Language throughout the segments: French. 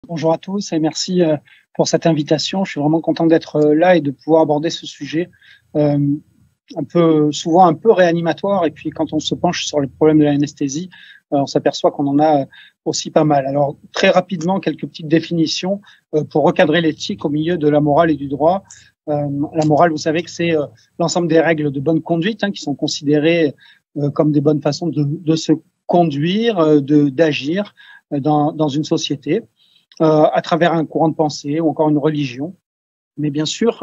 Bonjour à tous et merci pour cette invitation. Je suis vraiment content d'être là et de pouvoir aborder ce sujet souvent un peu réanimatoire. Et puis quand on se penche sur les problèmes de l'anesthésie, on s'aperçoit qu'on en a aussi pas mal. Alors très rapidement, quelques petites définitions pour recadrer l'éthique au milieu de la morale et du droit. La morale, vous savez que c'est l'ensemble des règles de bonne conduite qui sont considérées comme des bonnes façons de se conduire, d'agir dans une société. À travers un courant de pensée ou encore une religion. Mais bien sûr,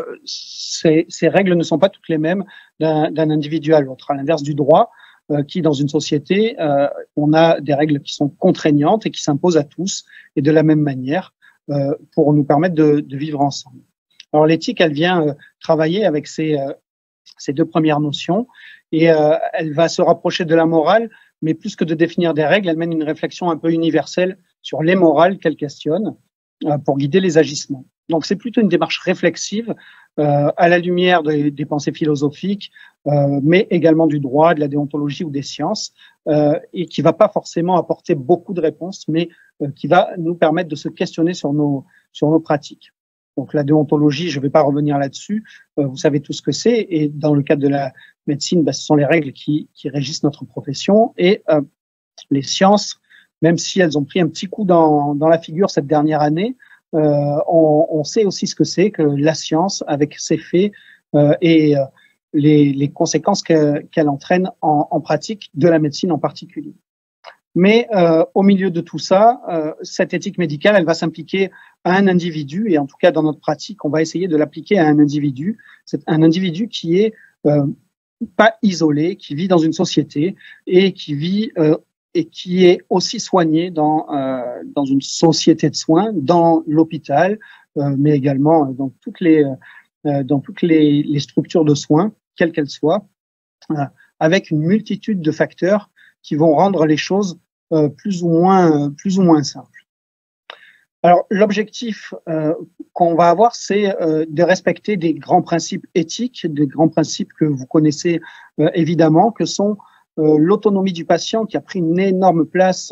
ces règles ne sont pas toutes les mêmes d'un individu à l'autre. À l'inverse du droit, qui dans une société, on a des règles qui sont contraignantes et qui s'imposent à tous et de la même manière pour nous permettre de vivre ensemble. Alors l'éthique, elle vient travailler avec ces deux premières notions et elle va se rapprocher de la morale, mais plus que de définir des règles, elle mène une réflexion un peu universelle sur les morales qu'elle questionne pour guider les agissements. Donc c'est plutôt une démarche réflexive à la lumière des pensées philosophiques, mais également du droit, de la déontologie ou des sciences, et qui va pas forcément apporter beaucoup de réponses, mais qui va nous permettre de se questionner sur nos pratiques. Donc la déontologie, je ne vais pas revenir là-dessus, vous savez tout ce que c'est, et dans le cadre de la médecine, ce sont les règles qui régissent notre profession, et les sciences, même si elles ont pris un petit coup dans la figure cette dernière année, on sait aussi ce que c'est que la science avec ses faits et les conséquences qu'elle entraîne en pratique de la médecine en particulier. Mais au milieu de tout ça, cette éthique médicale, elle va s'impliquer à un individu, et en tout cas dans notre pratique, on va essayer de l'appliquer à un individu. C'est un individu qui est pas isolé, qui vit dans une société et qui est aussi soigné dans une société de soins, dans l'hôpital, mais également dans toutes les structures de soins, quelles qu'elles soient, avec une multitude de facteurs qui vont rendre les choses plus ou moins simples. Alors l'objectif qu'on va avoir, c'est de respecter des grands principes éthiques, des grands principes que vous connaissez évidemment, que sont l'autonomie du patient qui a pris une énorme place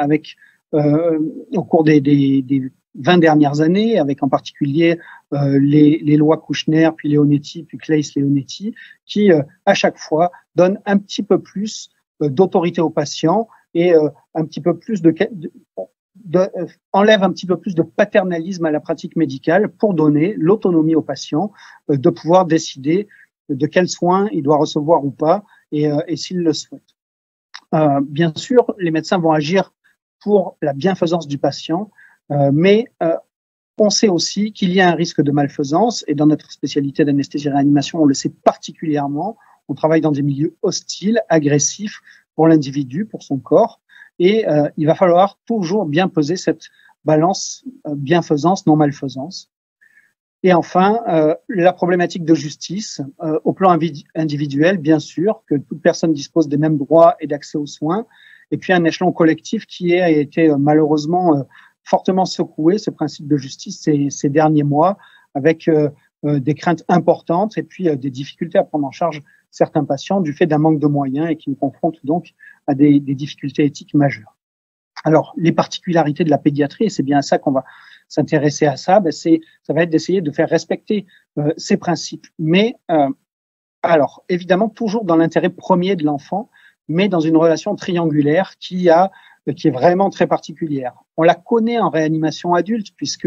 au cours des 20 dernières années, avec en particulier les lois Kouchner, puis Leonetti, puis Claeys-Leonetti, qui à chaque fois donnent un petit peu plus d'autorité au patient et un petit peu plus enlève un petit peu plus de paternalisme à la pratique médicale pour donner l'autonomie au patient de pouvoir décider de quels soins il doit recevoir ou pas et s'il le souhaite. Bien sûr, les médecins vont agir pour la bienfaisance du patient, mais on sait aussi qu'il y a un risque de malfaisance et dans notre spécialité d'anesthésie-réanimation, on le sait particulièrement. On travaille dans des milieux hostiles, agressifs pour l'individu, pour son corps, et il va falloir toujours bien peser cette balance bienfaisance, non-malfaisance. Et enfin, la problématique de justice, au plan individuel, bien sûr, que toute personne dispose des mêmes droits et d'accès aux soins, et puis un échelon collectif qui a été malheureusement fortement secoué, ce principe de justice, ces derniers mois, avec des craintes importantes et puis des difficultés à prendre en charge certains patients du fait d'un manque de moyens et qui nous confrontent donc à des difficultés éthiques majeures. Alors, les particularités de la pédiatrie, et c'est bien à ça qu'on va s'intéresser à ça, ça va être d'essayer de faire respecter ces principes. Mais, alors, évidemment, toujours dans l'intérêt premier de l'enfant, mais dans une relation triangulaire qui est vraiment très particulière. On la connaît en réanimation adulte, puisque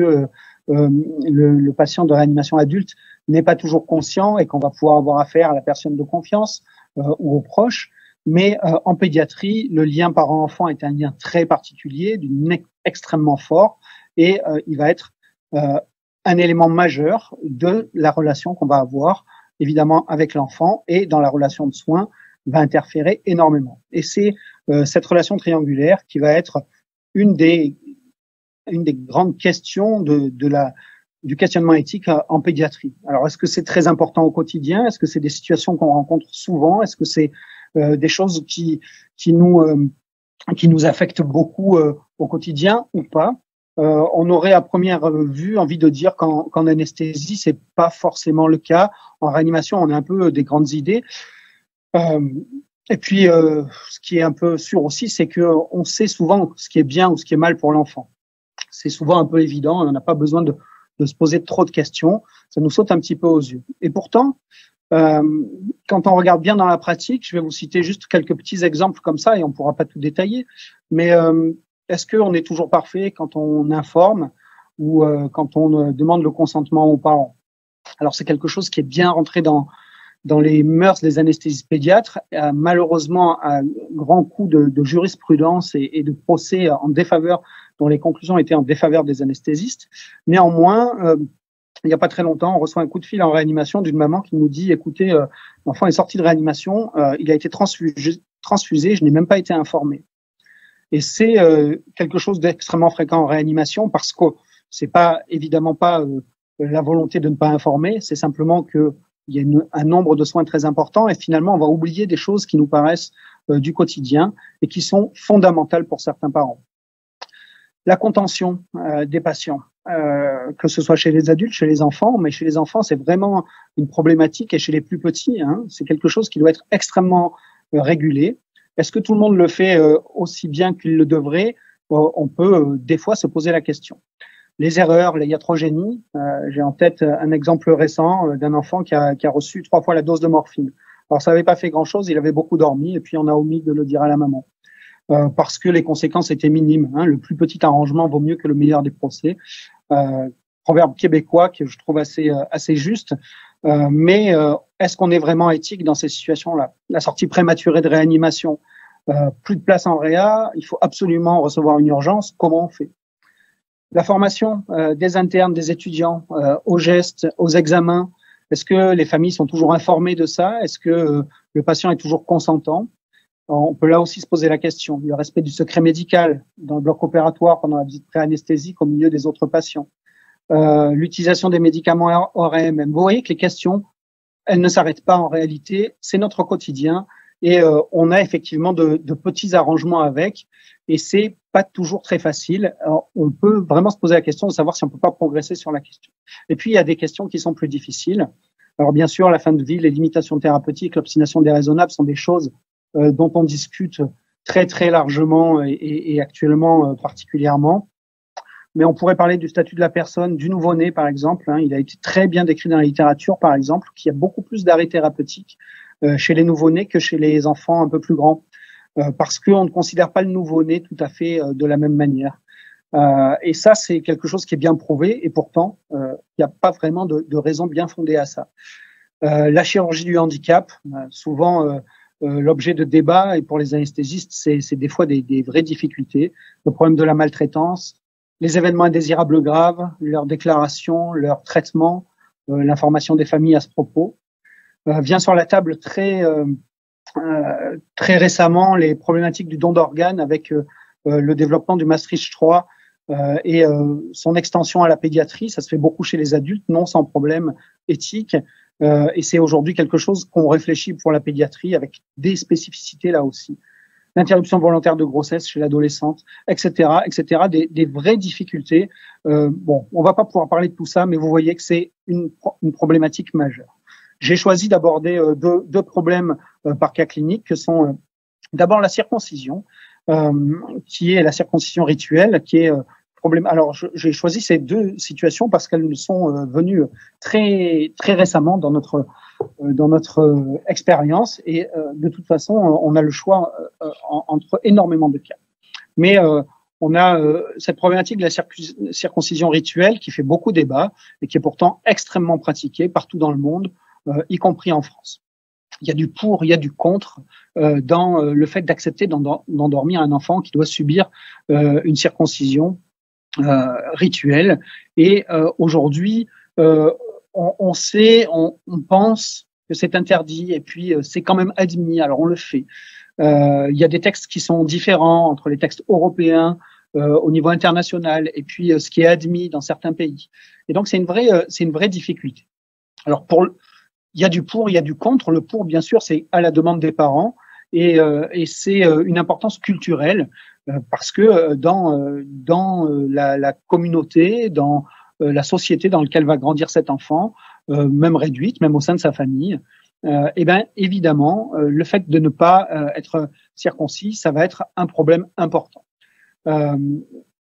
le patient de réanimation adulte n'est pas toujours conscient et qu'on va pouvoir avoir affaire à la personne de confiance ou aux proches. Mais en pédiatrie, le lien parent-enfant est un lien très particulier, extrêmement fort, et il va être un élément majeur de la relation qu'on va avoir, évidemment, avec l'enfant, et dans la relation de soins, va interférer énormément. Et c'est cette relation triangulaire qui va être une des grandes questions du questionnement éthique en pédiatrie. Alors, est-ce que c'est très important au quotidien? Est-ce que c'est des situations qu'on rencontre souvent? Est-ce que c'est des choses qui nous affectent beaucoup au quotidien ou pas? On aurait à première vue envie de dire qu'en anesthésie, c'est pas forcément le cas. En réanimation, on a un peu des grandes idées. Et puis, ce qui est un peu sûr aussi, c'est que on sait souvent ce qui est bien ou ce qui est mal pour l'enfant. c'est souvent un peu évident, on n'a pas besoin de se poser trop de questions, ça nous saute un petit peu aux yeux. Et pourtant, quand on regarde bien dans la pratique, je vais vous citer juste quelques petits exemples comme ça et on pourra pas tout détailler, mais est-ce qu'on est toujours parfait quand on informe ou quand on demande le consentement aux parents? Alors c'est quelque chose qui est bien rentré dans les mœurs des anesthésistes pédiatres, malheureusement à grand coup de jurisprudence et de procès en défaveur, dont les conclusions étaient en défaveur des anesthésistes. Néanmoins, il n'y a pas très longtemps, on reçoit un coup de fil en réanimation d'une maman qui nous dit, écoutez, l'enfant est sorti de réanimation, il a été transfusé, je n'ai même pas été informé. Et c'est quelque chose d'extrêmement fréquent en réanimation parce que c'est pas évidemment pas la volonté de ne pas informer, c'est simplement que il y a un nombre de soins très important et finalement on va oublier des choses qui nous paraissent du quotidien et qui sont fondamentales pour certains parents. La contention des patients, que ce soit chez les adultes, chez les enfants, mais chez les enfants c'est vraiment une problématique et chez les plus petits, c'est quelque chose qui doit être extrêmement régulé. Est-ce que tout le monde le fait aussi bien qu'il le devrait? On peut des fois se poser la question. Les erreurs, la iatrogénie, j'ai en tête un exemple récent d'un enfant qui a reçu 3 fois la dose de morphine. Alors ça n'avait pas fait grand-chose, il avait beaucoup dormi et puis on a omis de le dire à la maman parce que les conséquences étaient minimes. Le plus petit arrangement vaut mieux que le meilleur des procès. Proverbe québécois que je trouve assez juste. Mais est-ce qu'on est vraiment éthique dans ces situations-là? La sortie prématurée de réanimation, plus de place en réa, il faut absolument recevoir une urgence. Comment on fait? La formation des internes, des étudiants aux gestes, aux examens. Est-ce que les familles sont toujours informées de ça? Est-ce que le patient est toujours consentant? On peut là aussi se poser la question. Le respect du secret médical dans le bloc opératoire pendant la visite pré-anesthésique au milieu des autres patients. L'utilisation des médicaments hors AMM. Vous voyez que les questions, elles ne s'arrêtent pas en réalité. C'est notre quotidien et on a effectivement de petits arrangements avec et c'est pas toujours très facile. Alors, on peut vraiment se poser la question de savoir si on peut pas progresser sur la question. Et puis il y a des questions qui sont plus difficiles. Alors bien sûr, la fin de vie, les limitations thérapeutiques, l'obstination déraisonnable sont des choses dont on discute très très largement et actuellement particulièrement. Mais on pourrait parler du statut de la personne, du nouveau-né par exemple. Il a été très bien décrit dans la littérature par exemple, qu'il y a beaucoup plus d'arrêts thérapeutiques chez les nouveau-nés que chez les enfants un peu plus grands, parce qu'on ne considère pas le nouveau-né tout à fait de la même manière. Et ça, c'est quelque chose qui est bien prouvé, et pourtant, il n'y a pas vraiment de raison bien fondée à ça. La chirurgie du handicap, souvent l'objet de débat, et pour les anesthésistes, c'est des fois des vraies difficultés. Le problème de la maltraitance, les événements indésirables graves, leur déclaration, leur traitement, l'information des familles à ce propos. Vient sur la table très récemment les problématiques du don d'organes avec le développement du Maastricht 3 et son extension à la pédiatrie. Ça se fait beaucoup chez les adultes, non sans problème éthique. Et c'est aujourd'hui quelque chose qu'on réfléchit pour la pédiatrie avec des spécificités là aussi. L'interruption volontaire de grossesse chez l'adolescente, etc., etc., des vraies difficultés. Bon, on va pas pouvoir parler de tout ça, mais vous voyez que c'est une problématique majeure. J'ai choisi d'aborder deux problèmes par cas clinique, que sont d'abord la circoncision, qui est la circoncision rituelle, qui est problème. Alors, j'ai choisi ces deux situations parce qu'elles sont venues très très récemment dans notre expérience et de toute façon, on a le choix entre énormément de cas. Mais on a cette problématique de la circoncision rituelle qui fait beaucoup débat et qui est pourtant extrêmement pratiquée partout dans le monde, y compris en France. Il y a du pour, il y a du contre dans le fait d'accepter d'endormir un enfant qui doit subir une circoncision rituelle. Et aujourd'hui, on sait, on pense que c'est interdit et puis c'est quand même admis, alors on le fait. Il y a des textes qui sont différents entre les textes européens au niveau international et puis ce qui est admis dans certains pays. Et donc c'est une vraie difficulté. Alors il y a du pour, il y a du contre. Le pour, bien sûr, c'est à la demande des parents et c'est une importance culturelle parce que dans la communauté, dans la société dans laquelle va grandir cet enfant, même réduite, même au sein de sa famille, eh ben évidemment, le fait de ne pas être circoncis, ça va être un problème important.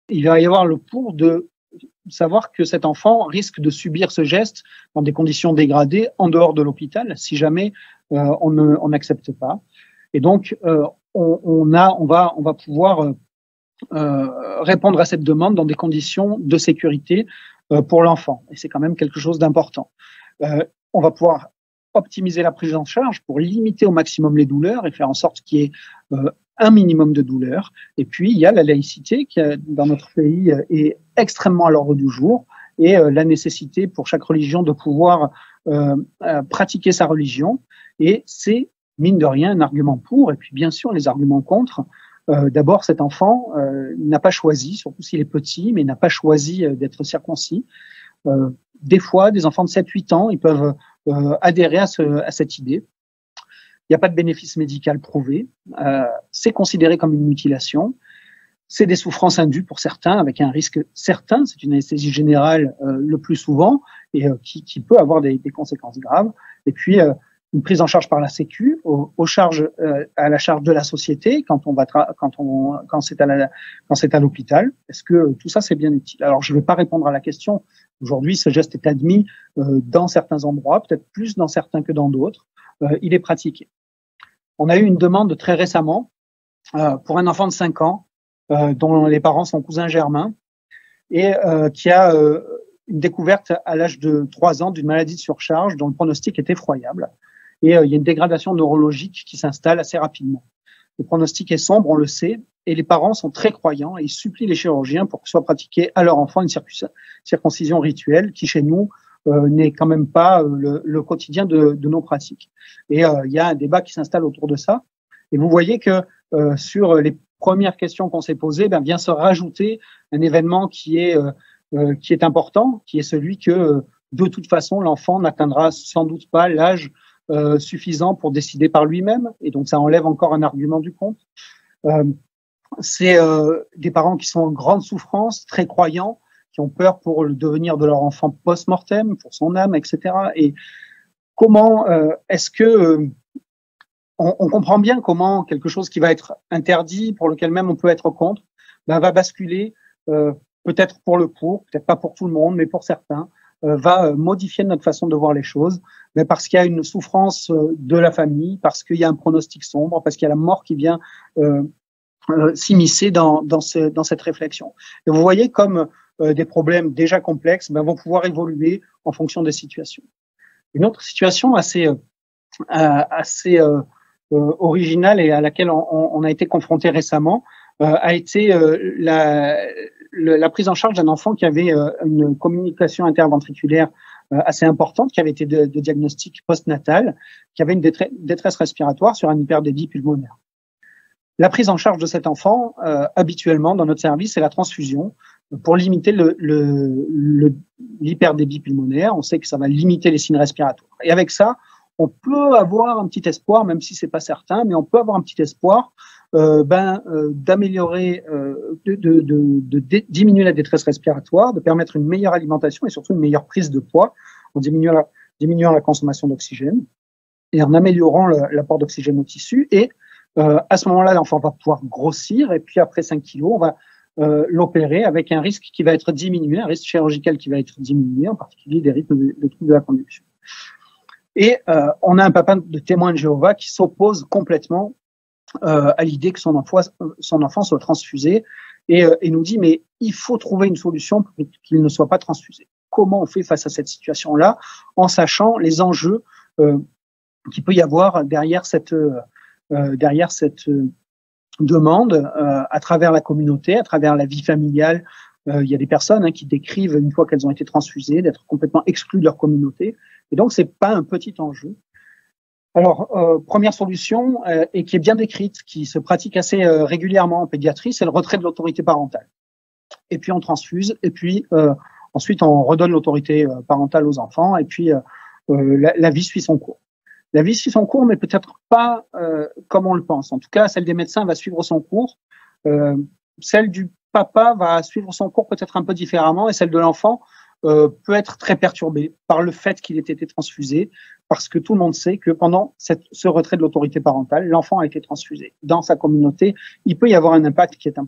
il va y avoir le pour de savoir que cet enfant risque de subir ce geste dans des conditions dégradées en dehors de l'hôpital si jamais on n'accepte pas. Et donc, on va pouvoir répondre à cette demande dans des conditions de sécurité pour l'enfant. Et c'est quand même quelque chose d'important. On va pouvoir optimiser la prise en charge pour limiter au maximum les douleurs et faire en sorte qu'il y ait un minimum de douleur. Et puis, il y a la laïcité qui, dans notre pays, est extrêmement à l'ordre du jour et la nécessité pour chaque religion de pouvoir pratiquer sa religion. Et c'est, mine de rien, un argument pour, et puis bien sûr, les arguments contre. D'abord, cet enfant n'a pas choisi, surtout s'il est petit, mais n'a pas choisi d'être circoncis. Des fois, des enfants de 7-8 ans, ils peuvent adhérer à cette idée. Il n'y a pas de bénéfice médical prouvé. C'est considéré comme une mutilation. C'est des souffrances indues pour certains, avec un risque certain. C'est une anesthésie générale le plus souvent et qui peut avoir des conséquences graves. Et puis, une prise en charge par la Sécu, à la charge de la société quand c'est à l'hôpital. Est-ce que tout ça c'est bien utile? Alors, je ne vais pas répondre à la question. Aujourd'hui, ce geste est admis dans certains endroits, peut-être plus dans certains que dans d'autres. Il est pratiqué. On a eu une demande très récemment pour un enfant de 5 ans dont les parents sont cousins germains et qui a une découverte à l'âge de 3 ans d'une maladie de surcharge dont le pronostic est effroyable. Et il y a une dégradation neurologique qui s'installe assez rapidement. Le pronostic est sombre, on le sait, et les parents sont très croyants et ils supplient les chirurgiens pour que soit pratiquée à leur enfant une circoncision rituelle qui, chez nous, n'est quand même pas le quotidien de nos pratiques. Et il y a un débat qui s'installe autour de ça. Et vous voyez que sur les premières questions qu'on s'est posées, vient se rajouter un événement qui est important, qui est celui que de toute façon l'enfant n'atteindra sans doute pas l'âge suffisant pour décider par lui-même. Et donc ça enlève encore un argument du compte. C'est des parents qui sont en grande souffrance, très croyants, qui ont peur pour le devenir de leur enfant post-mortem, pour son âme, etc. Et comment est-ce que on comprend bien comment quelque chose qui va être interdit, pour lequel même on peut être contre, va basculer peut-être pour le pour, peut-être pas pour tout le monde, mais pour certains, va modifier notre façon de voir les choses, mais parce qu'il y a une souffrance de la famille, parce qu'il y a un pronostic sombre, parce qu'il y a la mort qui vient s'immiscer dans cette réflexion. Et vous voyez comme des problèmes déjà complexes vont pouvoir évoluer en fonction des situations. Une autre situation assez originale et à laquelle on a été confronté récemment a été la prise en charge d'un enfant qui avait une communication interventriculaire assez importante, qui avait été de diagnostic postnatal, qui avait une détresse respiratoire sur un hyperdébit pulmonaire. La prise en charge de cet enfant, habituellement dans notre service, c'est la transfusion pour limiter l'hyperdébit pulmonaire. On sait que ça va limiter les signes respiratoires. Et avec ça, on peut avoir un petit espoir, même si c'est pas certain, mais on peut avoir un petit espoir d'améliorer, de diminuer la détresse respiratoire, de permettre une meilleure alimentation et surtout une meilleure prise de poids en diminuant la consommation d'oxygène et en améliorant l'apport d'oxygène au tissu. Et à ce moment-là, l'enfant va pouvoir grossir et puis après 5 kilos, on va l'opérer avec un risque qui va être diminué, un risque chirurgical qui va être diminué, en particulier des rythmes de troubles de la conduction. Et on a un papa de témoin de Jéhovah qui s'oppose complètement à l'idée que son enfant soit transfusé et nous dit mais il faut trouver une solution pour qu'il ne soit pas transfusé. Comment on fait face à cette situation-là en sachant les enjeux qu'il peut y avoir derrière cette demande à travers la communauté, à travers la vie familiale. Il y a des personnes qui décrivent, une fois qu'elles ont été transfusées, d'être complètement exclues de leur communauté. Et donc, c'est pas un petit enjeu. Alors, première solution, et qui est bien décrite, qui se pratique assez régulièrement en pédiatrie, c'est le retrait de l'autorité parentale. Et puis, on transfuse, et puis ensuite, on redonne l'autorité parentale aux enfants, et puis la vie suit son cours. La vie suit son cours, mais peut-être pas comme on le pense. En tout cas, celle des médecins va suivre son cours. Celle du papa va suivre son cours peut-être un peu différemment, et celle de l'enfant peut être très perturbée par le fait qu'il ait été transfusé, parce que tout le monde sait que pendant ce retrait de l'autorité parentale, l'enfant a été transfusé. Dans sa communauté, il peut y avoir un impact qui est important.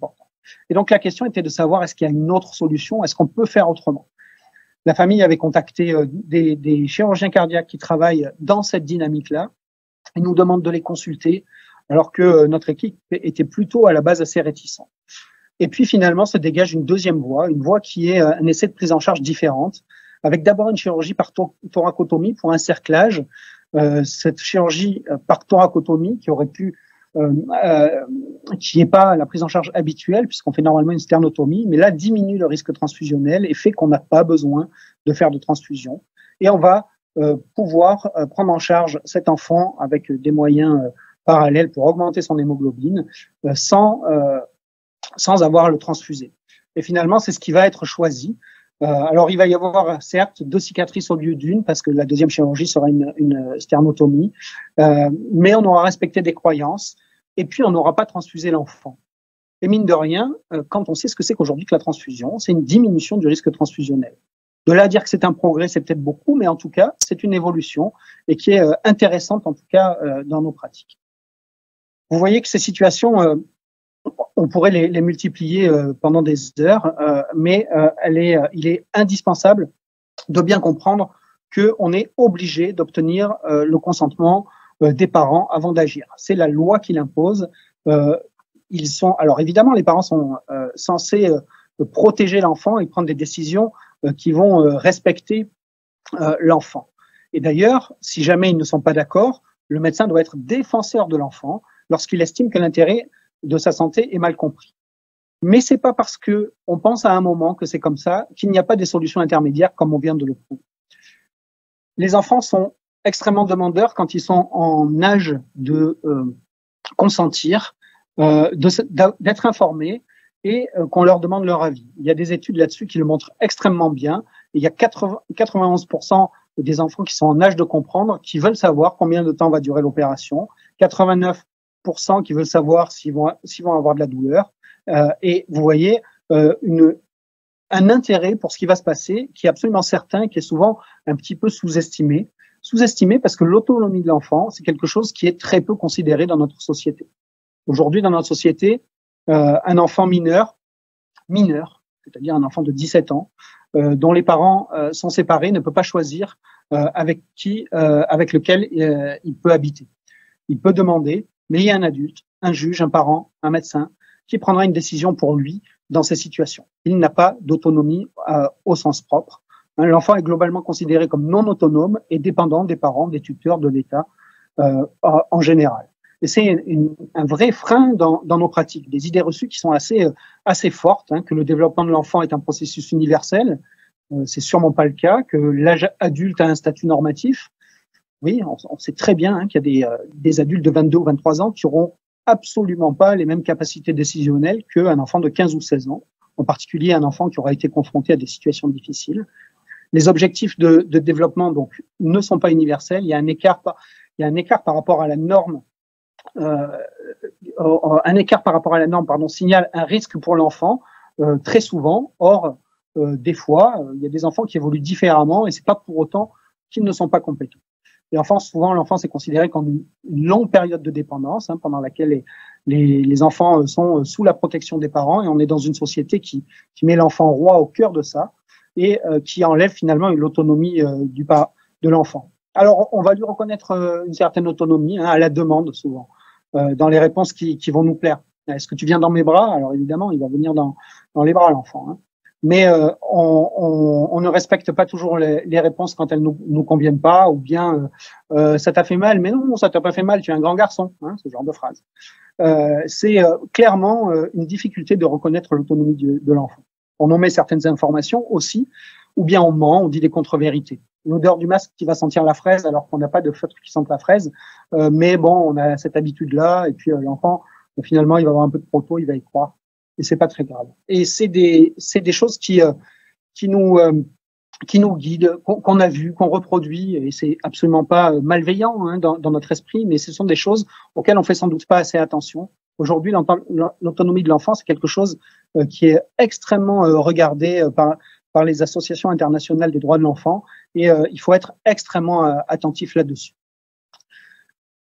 Et donc la question était de savoir est-ce qu'il y a une autre solution, est-ce qu'on peut faire autrement. La famille avait contacté des chirurgiens cardiaques qui travaillent dans cette dynamique-là. Ils nous demandent de les consulter, alors que notre équipe était plutôt à la base assez réticente. Et puis finalement se dégage une deuxième voie, une voie qui est un essai de prise en charge différente, avec d'abord une chirurgie par thoracotomie pour un cerclage. Cette chirurgie par thoracotomie qui aurait pu qui n'est pas la prise en charge habituelle, puisqu'on fait normalement une sternotomie, mais là diminue le risque transfusionnel et fait qu'on n'a pas besoin de faire de transfusion. Et on va pouvoir prendre en charge cet enfant avec des moyens parallèles pour augmenter son hémoglobine sans avoir à le transfuser. Et finalement, c'est ce qui va être choisi. Alors, il va y avoir certes 2 cicatrices au lieu d'une, parce que la deuxième chirurgie sera une sternotomie, mais on aura respecté des croyances, et puis on n'aura pas transfusé l'enfant. Et mine de rien, quand on sait ce que c'est qu'aujourd'hui que la transfusion, c'est une diminution du risque transfusionnel. De là à dire que c'est un progrès, c'est peut-être beaucoup, mais en tout cas, c'est une évolution et qui est intéressante, en tout cas, dans nos pratiques. Vous voyez que ces situations, on pourrait les multiplier pendant des heures, mais il est indispensable de bien comprendre qu'on est obligé d'obtenir le consentement des parents avant d'agir. C'est la loi qui l'impose. Alors évidemment, les parents sont censés protéger l'enfant et prendre des décisions qui vont respecter l'enfant. Et d'ailleurs, si jamais ils ne sont pas d'accord, le médecin doit être défenseur de l'enfant lorsqu'il estime que l'intérêt de sa santé est mal compris. Mais c'est pas parce que on pense à un moment que c'est comme ça qu'il n'y a pas des solutions intermédiaires comme on vient de le prouver. Les enfants sont extrêmement demandeurs quand ils sont en âge de consentir, d'être informés et qu'on leur demande leur avis. Il y a des études là-dessus qui le montrent extrêmement bien. Il y a 91% des enfants qui sont en âge de comprendre, qui veulent savoir combien de temps va durer l'opération, 89% qui veulent savoir s'ils vont avoir de la douleur. Et vous voyez un intérêt pour ce qui va se passer qui est absolument certain, qui est souvent un petit peu sous-estimé. Sous-estimé parce que l'autonomie de l'enfant, c'est quelque chose qui est très peu considéré dans notre société. Aujourd'hui, dans notre société, un enfant mineur, c'est-à-dire un enfant de 17 ans, dont les parents sont séparés, ne peut pas choisir avec lequel il peut habiter. Il peut demander, mais il y a un adulte, un juge, un parent, un médecin, qui prendra une décision pour lui dans ces situations. Il n'a pas d'autonomie au sens propre. L'enfant est globalement considéré comme non autonome et dépendant des parents, des tuteurs, de l'État en général. Et c'est un vrai frein dans nos pratiques, des idées reçues qui sont assez fortes, que le développement de l'enfant est un processus universel. C'est sûrement pas le cas, que l'âge adulte a un statut normatif. Oui, on sait très bien qu'il y a des adultes de 22 ou 23 ans qui auront absolument pas les mêmes capacités décisionnelles qu'un enfant de 15 ou 16 ans, en particulier un enfant qui aura été confronté à des situations difficiles. Les objectifs de développement donc ne sont pas universels. Il y a un écart par rapport à la norme. Signale un risque pour l'enfant très souvent. Or, des fois, il y a des enfants qui évoluent différemment et c'est pas pour autant qu'ils ne sont pas compétents. Et enfin, souvent, l'enfance est considérée comme une longue période de dépendance, pendant laquelle les enfants sont sous la protection des parents, et on est dans une société qui met l'enfant roi au cœur de ça et qui enlève finalement l'autonomie de l'enfant. Alors, on va lui reconnaître une certaine autonomie à la demande souvent, dans les réponses qui vont nous plaire. Est-ce que tu viens dans mes bras? Alors évidemment, il va venir dans les bras, l'enfant. Mais on ne respecte pas toujours les réponses quand elles nous conviennent pas, ou bien ça t'a fait mal, mais non, ça t'a pas fait mal, tu es un grand garçon, ce genre de phrase. C'est clairement une difficulté de reconnaître l'autonomie de l'enfant. On omet certaines informations aussi, ou bien on ment, on dit des contre-vérités. L'odeur du masque qui va sentir la fraise alors qu'on n'a pas de feutre qui sente la fraise, mais bon, on a cette habitude-là, et puis l'enfant, finalement, il va avoir un peu de proto, il va y croire. Et c'est pas très grave. Et c'est des choses qui nous guident, qu'on a vues, qu'on reproduit, et c'est absolument pas malveillant dans notre esprit, mais ce sont des choses auxquelles on fait sans doute pas assez attention. Aujourd'hui, l'autonomie de l'enfant, c'est quelque chose qui est extrêmement regardé par les associations internationales des droits de l'enfant, et il faut être extrêmement attentif là-dessus.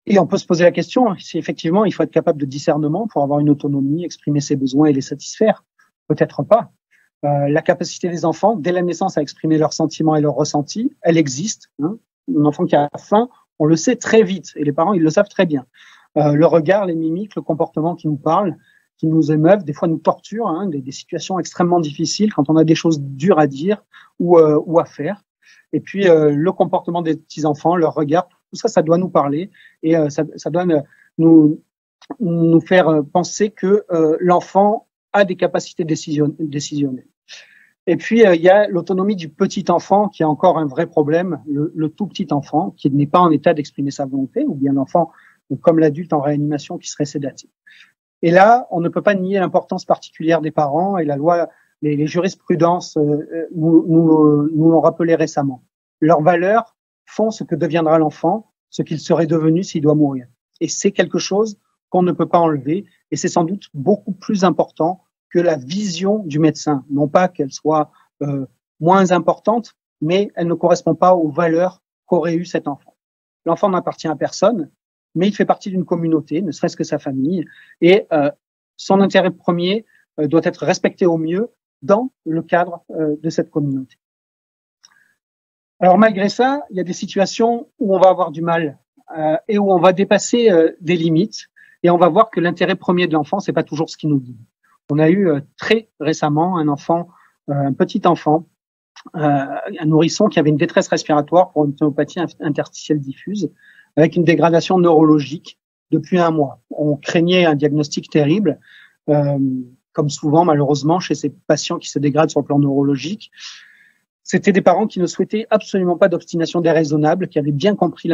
Et on peut se poser la question si effectivement il faut être capable de discernement pour avoir une autonomie, exprimer ses besoins et les satisfaire. Peut-être pas. La capacité des enfants, dès la naissance, à exprimer leurs sentiments et leurs ressentis, elle existe. Hein. Un enfant qui a faim, on le sait très vite, et les parents, ils le savent très bien. Le regard, les mimiques, le comportement qui nous parle, qui nous émeuvent, des fois nous torturent, hein, des situations extrêmement difficiles quand on a des choses dures à dire ou à faire. Et puis le comportement des petits-enfants, leur regard, tout ça, ça doit nous parler et ça doit nous faire penser que l'enfant a des capacités décisionnelles. Et puis, il y a l'autonomie du petit enfant qui est encore un vrai problème, le tout petit enfant qui n'est pas en état d'exprimer sa volonté, ou bien l'enfant, comme l'adulte en réanimation, qui serait sédatif. Et là, on ne peut pas nier l'importance particulière des parents, et la loi, les jurisprudences nous l'ont rappelé récemment. Leurs valeurs font ce que deviendra l'enfant, ce qu'il serait devenu s'il doit mourir. Et c'est quelque chose qu'on ne peut pas enlever, et c'est sans doute beaucoup plus important que la vision du médecin. Non pas qu'elle soit moins importante, mais elle ne correspond pas aux valeurs qu'aurait eu cet enfant. L'enfant n'appartient à personne, mais il fait partie d'une communauté, ne serait-ce que sa famille, et son intérêt premier doit être respecté au mieux dans le cadre de cette communauté. Alors malgré ça, il y a des situations où on va avoir du mal et où on va dépasser des limites, et on va voir que l'intérêt premier de l'enfant, c'est pas toujours ce qui nous guide. On a eu très récemment un enfant, un petit enfant, un nourrisson qui avait une détresse respiratoire pour une pneumopathie interstitielle diffuse, avec une dégradation neurologique depuis 1 mois. On craignait un diagnostic terrible, comme souvent malheureusement chez ces patients qui se dégradent sur le plan neurologique. C'était des parents qui ne souhaitaient absolument pas d'obstination déraisonnable, qui avaient bien compris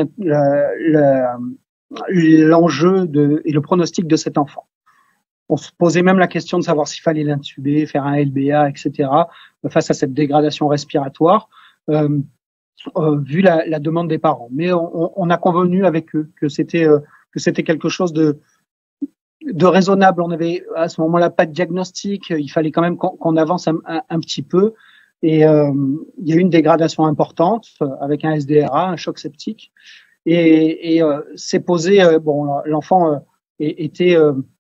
l'enjeu et le pronostic de cet enfant. On se posait même la question de savoir s'il fallait l'intuber, faire un LBA, etc. face à cette dégradation respiratoire, vu la demande des parents. Mais on a convenu avec eux que c'était quelque chose de raisonnable. On avait à ce moment-là pas de diagnostic, il fallait quand même qu'on avance un petit peu. Et il y a eu une dégradation importante avec un SDRA, un choc septique. Et s'est posé, l'enfant était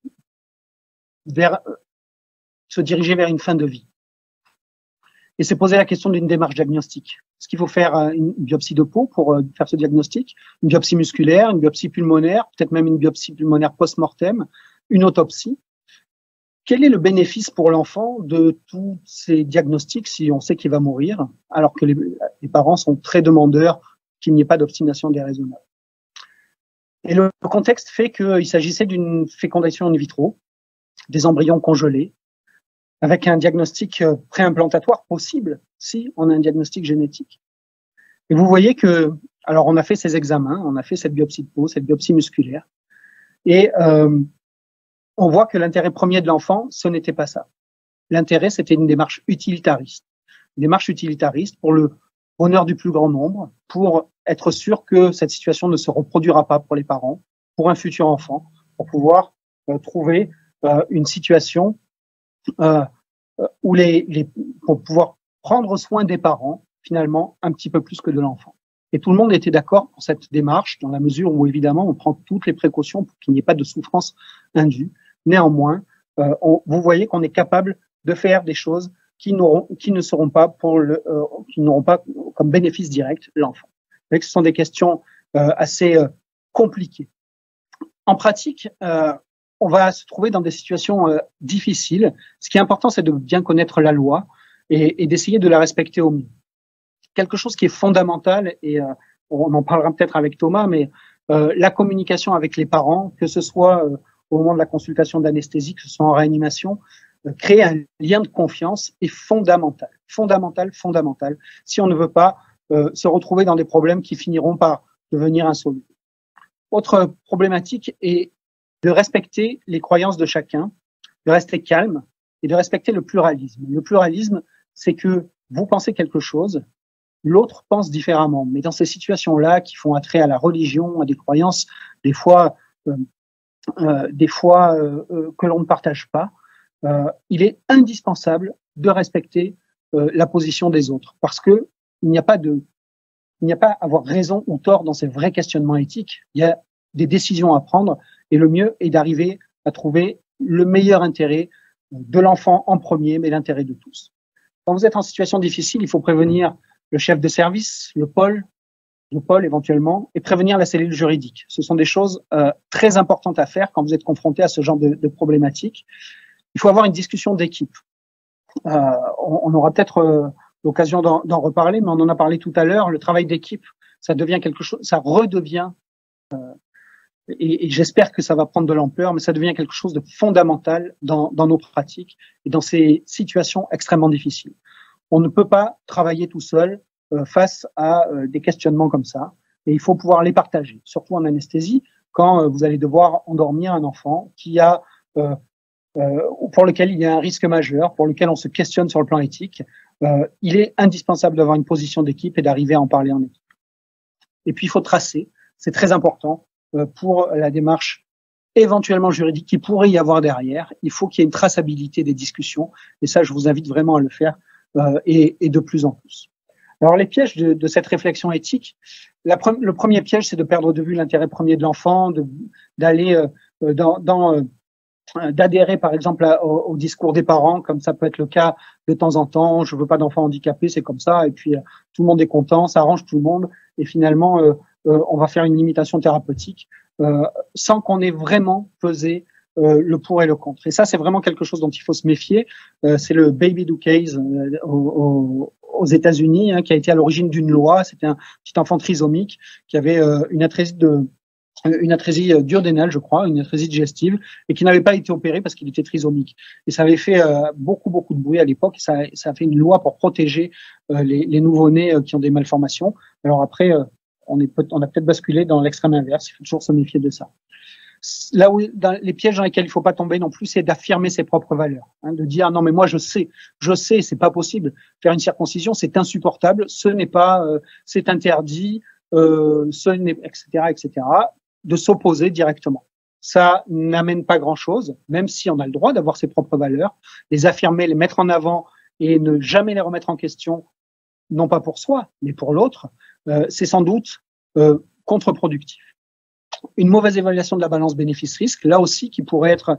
se diriger vers une fin de vie. Et s'est posé la question d'une démarche diagnostique. Est-ce qu'il faut faire une biopsie de peau pour faire ce diagnostic, une biopsie musculaire, une biopsie pulmonaire, peut-être même une biopsie pulmonaire post-mortem, une autopsie? Quel est le bénéfice pour l'enfant de tous ces diagnostics si on sait qu'il va mourir, alors que les parents sont très demandeurs qu'il n'y ait pas d'obstination déraisonnable? Et le contexte fait qu'il s'agissait d'une fécondation in vitro, des embryons congelés, avec un diagnostic préimplantatoire possible si on a un diagnostic génétique. Et vous voyez que, alors on a fait ces examens, on a fait cette biopsie de peau, cette biopsie musculaire, et on voit que l'intérêt premier de l'enfant, ce n'était pas ça. L'intérêt, c'était une démarche utilitariste. Une démarche utilitariste pour le bonheur du plus grand nombre, pour être sûr que cette situation ne se reproduira pas pour les parents, pour un futur enfant, pour pouvoir trouver une situation où pour pouvoir prendre soin des parents, finalement, un petit peu plus que de l'enfant. Et tout le monde était d'accord pour cette démarche, dans la mesure où, évidemment, on prend toutes les précautions pour qu'il n'y ait pas de souffrance indue. Néanmoins, vous voyez qu'on est capable de faire des choses qui ne seront pas qui n'auront pas comme bénéfice direct l'enfant. Ce sont des questions assez compliquées. En pratique, on va se trouver dans des situations difficiles. Ce qui est important, c'est de bien connaître la loi et d'essayer de la respecter au mieux. Quelque chose qui est fondamental, et on en parlera peut-être avec Thomas, mais la communication avec les parents, que ce soit au moment de la consultation d'anesthésie, que ce soit en réanimation, créer un lien de confiance est fondamental. Fondamental, si on ne veut pas se retrouver dans des problèmes qui finiront par devenir insolubles. Autre problématique est de respecter les croyances de chacun, de rester calme et de respecter le pluralisme. Le pluralisme, c'est que vous pensez quelque chose, l'autre pense différemment. Mais dans ces situations-là qui font attrait à la religion, à des croyances, des fois que l'on ne partage pas, il est indispensable de respecter la position des autres, parce que il n'y a pas à avoir raison ou tort dans ces vrais questionnements éthiques. Il y a des décisions à prendre, et le mieux est d'arriver à trouver le meilleur intérêt de l'enfant en premier, mais l'intérêt de tous. Quand vous êtes en situation difficile, il faut prévenir le chef de service, le pôle éventuellement, et prévenir la cellule juridique. Ce sont des choses très importantes à faire quand vous êtes confronté à ce genre de problématiques. Il faut avoir une discussion d'équipe. On aura peut-être l'occasion d'en reparler, mais on en a parlé tout à l'heure. Le travail d'équipe, ça devient quelque chose, ça redevient, et j'espère que ça va prendre de l'ampleur, mais ça devient quelque chose de fondamental dans nos pratiques et dans ces situations extrêmement difficiles. On ne peut pas travailler tout seul face à des questionnements comme ça, et il faut pouvoir les partager, surtout en anesthésie, quand vous allez devoir endormir un enfant qui a pour lequel il y a un risque majeur, pour lequel on se questionne sur le plan éthique. Il est indispensable d'avoir une position d'équipe et d'arriver à en parler en équipe. Et puis il faut tracer, c'est très important pour la démarche éventuellement juridique qui pourrait y avoir derrière. Il faut qu'il y ait une traçabilité des discussions, et ça je vous invite vraiment à le faire, et de plus en plus. Alors les pièges de cette réflexion éthique, le premier piège c'est de perdre de vue l'intérêt premier de l'enfant, d'aller d'adhérer par exemple au discours des parents, comme ça peut être le cas de temps en temps. Je veux pas d'enfants handicapés, c'est comme ça, et puis tout le monde est content, ça arrange tout le monde, et finalement on va faire une limitation thérapeutique sans qu'on ait vraiment pesé le pour et le contre. Et ça, c'est vraiment quelque chose dont il faut se méfier. C'est le Baby Do Case aux États-Unis, hein, qui a été à l'origine d'une loi. C'était un petit enfant trisomique qui avait une atrésie duodénale, je crois, une atrésie digestive, et qui n'avait pas été opéré parce qu'il était trisomique. Et ça avait fait beaucoup de bruit à l'époque. Ça a fait une loi pour protéger les nouveau-nés qui ont des malformations. Alors après, on a peut-être basculé dans l'extrême inverse. Il faut toujours se méfier de ça. Là où dans les pièges dans lesquels il faut pas tomber non plus, c'est d'affirmer ses propres valeurs, hein, de dire non mais moi je sais, c'est pas possible. Faire une circoncision, c'est insupportable, ce n'est pas, c'est interdit, etc. De s'opposer directement. Ça n'amène pas grand-chose, même si on a le droit d'avoir ses propres valeurs, les affirmer, les mettre en avant et ne jamais les remettre en question, non pas pour soi, mais pour l'autre, c'est sans doute contre-productif. Une mauvaise évaluation de la balance bénéfice-risque, là aussi, qui pourrait être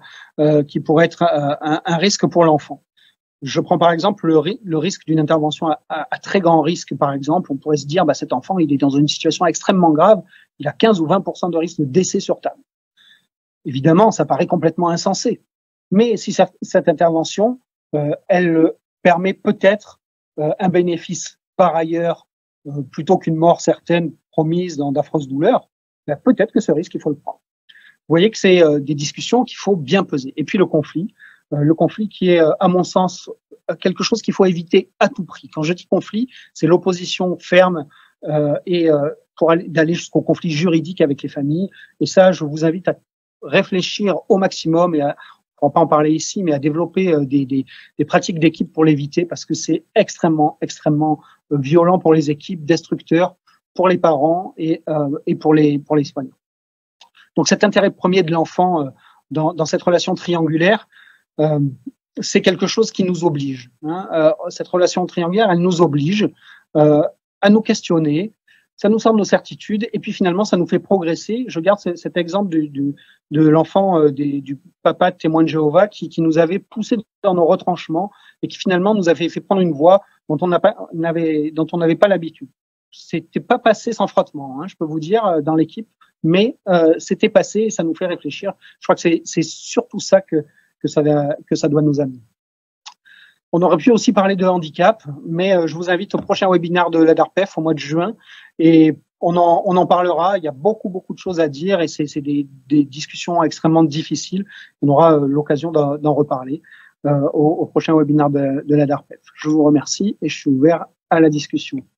un risque pour l'enfant. Je prends par exemple le risque d'une intervention à très grand risque, par exemple. On pourrait se dire, cet enfant, il est dans une situation extrêmement grave, il a 15 ou 20% de risque de décès sur table. Évidemment, ça paraît complètement insensé. Mais si cette intervention, elle permet peut-être un bénéfice par ailleurs, plutôt qu'une mort certaine promise dans d'affreuses douleurs, peut-être que ce risque, il faut le prendre. Vous voyez que c'est des discussions qu'il faut bien peser. Et puis le conflit qui est, à mon sens, quelque chose qu'il faut éviter à tout prix. Quand je dis conflit, c'est l'opposition ferme pour d'aller jusqu'au conflit juridique avec les familles. Et ça, je vous invite à réfléchir au maximum et on va pas en parler ici, mais à développer des pratiques d'équipe pour l'éviter, parce que c'est extrêmement violent pour les équipes, destructeur pour les parents et pour les soignants. Donc cet intérêt premier de l'enfant dans cette relation triangulaire, c'est quelque chose qui nous oblige. Cette relation triangulaire, elle nous oblige à nous questionner. Ça nous sort de nos certitudes et puis finalement, ça nous fait progresser. Je garde cet exemple de l'enfant du papa de témoin de Jéhovah qui nous avait poussé dans nos retranchements et qui finalement nous avait fait prendre une voie dont on n'avait pas l'habitude. C'était pas passé sans frottement, je peux vous dire, dans l'équipe, mais c'était passé et ça nous fait réfléchir. Je crois que c'est surtout ça que ça doit nous amener. On aurait pu aussi parler de handicap, mais je vous invite au prochain webinaire de la DARPEF au mois de juin et on en parlera. Il y a beaucoup de choses à dire et c'est des discussions extrêmement difficiles. On aura l'occasion d'en reparler au prochain webinaire de la DARPEF. Je vous remercie et je suis ouvert à la discussion.